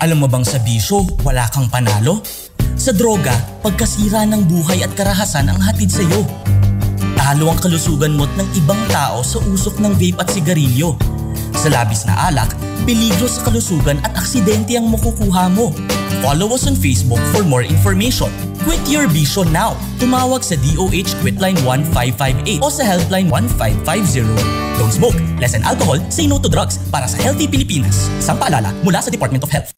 Alam mo bang sa bisyo, wala kang panalo? Sa droga, pagkasira ng buhay at karahasan ang hatid sa'yo. Talo ang kalusugan mo't ng ibang tao sa usok ng vape at sigarilyo. Sa labis na alak, peligro sa kalusugan at aksidente ang makukuha mo. Follow us on Facebook for more information. Quit your bisyo now. Tumawag sa DOH Quitline 1558 o sa Helpline 1550. Don't smoke, lessen alcohol, say no to drugs para sa healthy Pilipinas. Isang paalala mula sa Department of Health.